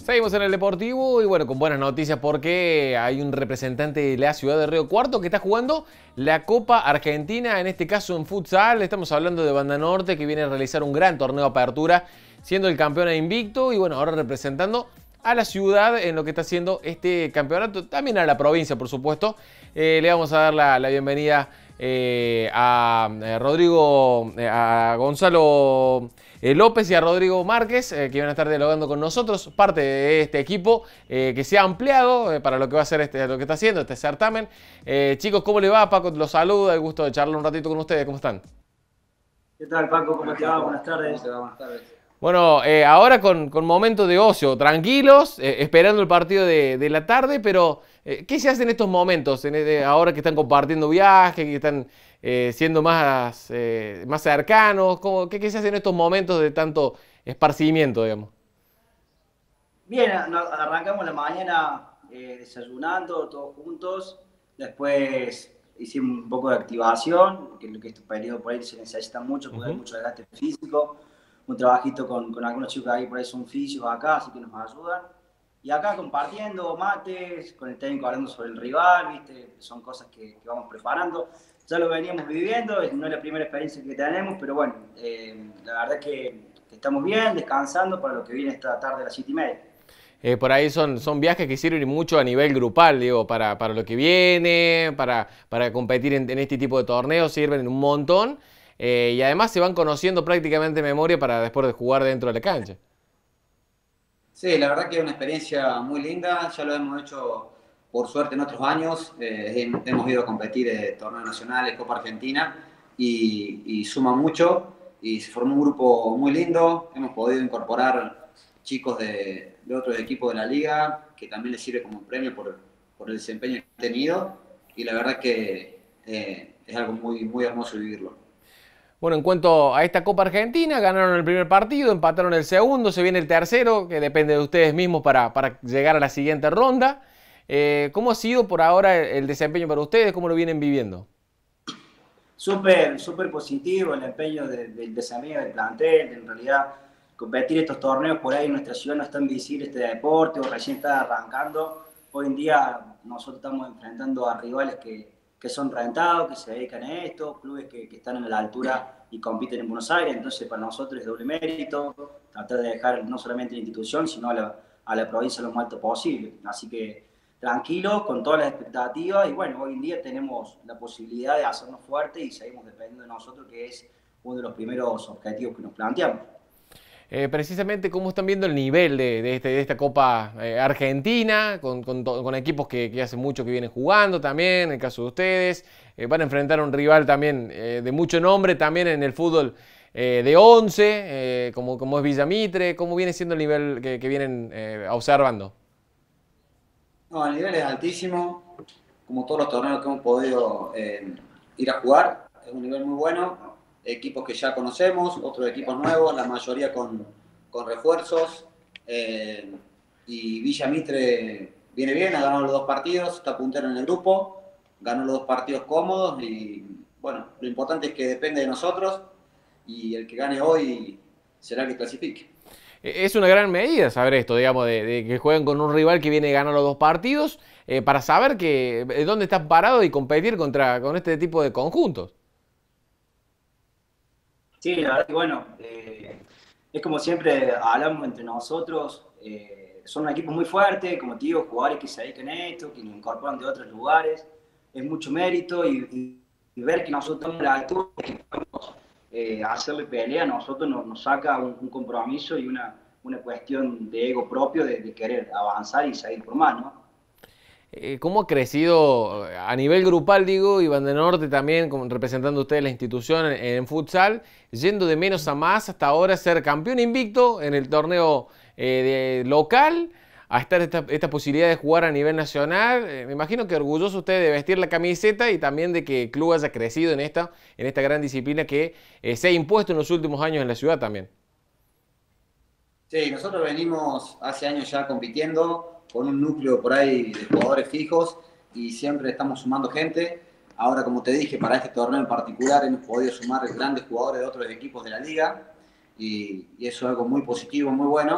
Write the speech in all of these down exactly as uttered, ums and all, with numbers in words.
Seguimos en el Deportivo y bueno, con buenas noticias porque hay un representante de la ciudad de Río Cuarto que está jugando la Copa Argentina, en este caso en futsal. Estamos hablando de Banda Norte, que viene a realizar un gran torneo de apertura, siendo el campeón a invicto y bueno, ahora representando a la ciudad en lo que está haciendo este campeonato, también a la provincia, por supuesto. Eh, le vamos a dar la, la bienvenida eh, a, a Rodrigo, eh, a Gonzalo eh, López y a Rodrigo Márquez, eh, que van a estar dialogando con nosotros, parte de este equipo eh, que se ha ampliado eh, para lo que va a ser este, lo que está haciendo este certamen. Eh, chicos, ¿cómo le va? Paco los saluda, el gusto de charlar un ratito con ustedes, ¿cómo están? ¿Qué tal, Paco? ¿Cómo te va? Buenas tardes. ¿Cómo te va? Buenas tardes. Bueno, eh, ahora con, con momentos de ocio, tranquilos, eh, esperando el partido de, de la tarde, pero eh, ¿qué se hace en estos momentos? En, eh, ahora que están compartiendo viajes, que están eh, siendo más, eh, más cercanos, ¿cómo, qué, ¿qué se hace en estos momentos de tanto esparcimiento, digamos? Bien, arrancamos la mañana eh, desayunando todos juntos, después hicimos un poco de activación, que es lo que este periodo por ahí se necesita mucho, porque uh-huh. hay mucho desgaste físico, un trabajito con, con algunos chicos que ahí por ahí son fisios acá, así que nos ayudan. Y acá compartiendo mates, con el técnico hablando sobre el rival, ¿viste? Son cosas que, que vamos preparando. Ya lo veníamos viviendo, no es la primera experiencia que tenemos, pero bueno, eh, la verdad que, que estamos bien, descansando para lo que viene esta tarde a las siete y media. Eh, por ahí son, son viajes que sirven mucho a nivel grupal, digo, para, para lo que viene, para, para competir en, en este tipo de torneos, sirven un montón. Eh, y además se van conociendo prácticamente de memoria para después de jugar dentro de la cancha. Sí, la verdad que es una experiencia muy linda, ya lo hemos hecho por suerte en otros años, eh, hemos ido a competir en torneos nacionales, Copa Argentina, y, y suma mucho, y se formó un grupo muy lindo, hemos podido incorporar chicos de, de otros equipos de la liga, que también les sirve como premio por, por el desempeño que han tenido, y la verdad que eh, es algo muy, muy hermoso vivirlo. Bueno, en cuanto a esta Copa Argentina, ganaron el primer partido, empataron el segundo, se viene el tercero, que depende de ustedes mismos para, para llegar a la siguiente ronda. Eh, ¿Cómo ha sido por ahora el desempeño para ustedes? ¿Cómo lo vienen viviendo? Súper, súper positivo el empeño del de, de desempeño del plantel. En realidad, competir estos torneos por ahí en nuestra ciudad no es tan visible este deporte, o recién está arrancando. Hoy en día nosotros estamos enfrentando a rivales que que son rentados, que se dedican a esto, clubes que, que están a la altura y compiten en Buenos Aires, entonces para nosotros es doble mérito, tratar de dejar no solamente la institución, sino a la, a la provincia lo más alto posible. Así que tranquilos, con todas las expectativas, y bueno, hoy en día tenemos la posibilidad de hacernos fuertes y seguimos dependiendo de nosotros, que es uno de los primeros objetivos que nos planteamos. Eh, precisamente cómo están viendo el nivel de, de, este, de esta Copa eh, Argentina, con, con, con equipos que, que hace mucho que vienen jugando también, en el caso de ustedes. Eh, van a enfrentar a un rival también eh, de mucho nombre, también en el fútbol eh, de once, eh, como, como es Villamitre. ¿Cómo viene siendo el nivel que, que vienen eh, observando? No, el nivel es altísimo, como todos los torneos que hemos podido eh, ir a jugar, es un nivel muy bueno. Equipos que ya conocemos, otros equipos nuevos, la mayoría con, con refuerzos. Eh, y Villa Mitre viene bien, ha ganado los dos partidos, está puntero en el grupo, ganó los dos partidos cómodos y bueno, lo importante es que depende de nosotros y el que gane hoy será el que clasifique. Es una gran medida saber esto, digamos, de, de que jueguen con un rival que viene ganando los dos partidos, eh, para saber que, dónde estás parado y competir contra, con este tipo de conjuntos. Sí, la verdad que bueno, eh, es como siempre hablamos entre nosotros, eh, son un equipo muy fuerte, como te digo, jugadores que se dedican a esto, que nos incorporan de otros lugares, es mucho mérito y, y, y ver que nosotros estamos a la altura, que podemos eh, hacerle pelea, a nosotros nos, nos saca un, un compromiso y una, una cuestión de ego propio de, de querer avanzar y seguir por más, ¿no? ¿Cómo ha crecido a nivel grupal, digo, y Banda Norte también, como representando ustedes la institución en, en futsal, yendo de menos a más hasta ahora ser campeón invicto en el torneo eh, de local, a estar esta, esta posibilidad de jugar a nivel nacional? Eh, me imagino que orgulloso usted de vestir la camiseta y también de que el club haya crecido en esta, en esta gran disciplina que eh, se ha impuesto en los últimos años en la ciudad también. Sí, nosotros venimos hace años ya compitiendo con un núcleo por ahí de jugadores fijos y siempre estamos sumando gente. Ahora, como te dije, para este torneo en particular hemos podido sumar grandes jugadores de otros equipos de la liga y, y eso es algo muy positivo, muy bueno.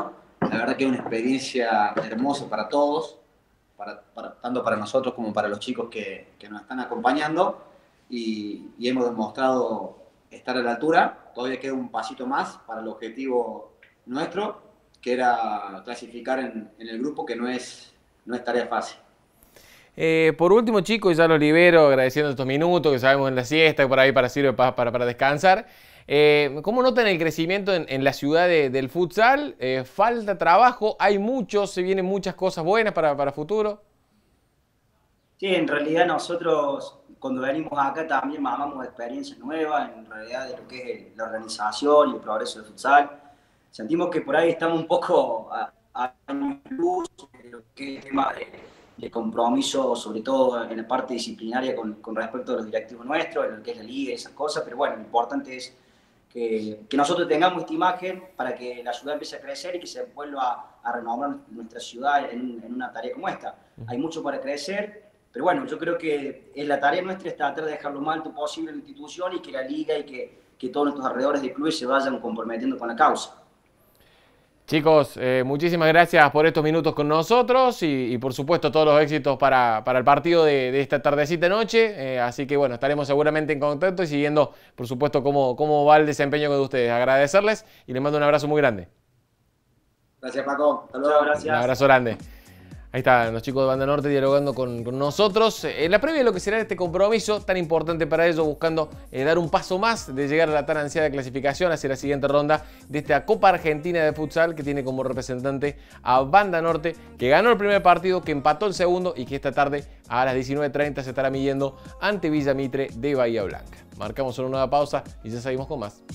La verdad que es una experiencia hermosa para todos, para, para, tanto para nosotros como para los chicos que, que nos están acompañando, y, y hemos demostrado estar a la altura. Todavía queda un pasito más para el objetivo nuestro, que era clasificar en, en el grupo, que no es, no es tarea fácil. Eh, por último, chicos, y ya los libero agradeciendo estos minutos que sabemos en la siesta, por ahí para sirve para, para, para descansar. Eh, ¿Cómo notan el crecimiento en, en la ciudad de, del futsal? Eh, ¿Falta trabajo? ¿Hay muchos? ¿Se vienen muchas cosas buenas para, para futuro? Sí, en realidad nosotros cuando venimos acá también mamamos experiencias nuevas, en realidad de lo que es la organización y el progreso del futsal. Sentimos que por ahí estamos un poco a, a años luz de lo que es el tema de, de compromiso, sobre todo en la parte disciplinaria con, con respecto a los directivos nuestros, en lo que es la liga y esas cosas, pero bueno, lo importante es que, que nosotros tengamos esta imagen para que la ciudad empiece a crecer y que se vuelva a, a renovar nuestra ciudad en, en una tarea como esta. Hay mucho para crecer. Pero bueno, yo creo que es la tarea nuestra es tratar de dejar lo más alto posible en la institución y que la liga y que, que todos nuestros alrededores de clubes se vayan comprometiendo con la causa. Chicos, eh, muchísimas gracias por estos minutos con nosotros y, y por supuesto todos los éxitos para, para el partido de, de esta tardecita noche. Eh, así que bueno, estaremos seguramente en contacto y siguiendo por supuesto cómo, cómo va el desempeño de ustedes. Agradecerles y les mando un abrazo muy grande. Gracias, Paco. Hasta luego. Gracias. Un abrazo grande. Ahí están los chicos de Banda Norte dialogando con, con nosotros en la previa de lo que será este compromiso tan importante para ellos, buscando eh, dar un paso más de llegar a la tan ansiada clasificación hacia la siguiente ronda de esta Copa Argentina de Futsal, que tiene como representante a Banda Norte, que ganó el primer partido, que empató el segundo y que esta tarde a las diecinueve treinta se estará midiendo ante Villa Mitre de Bahía Blanca. Marcamos una nueva pausa y ya seguimos con más.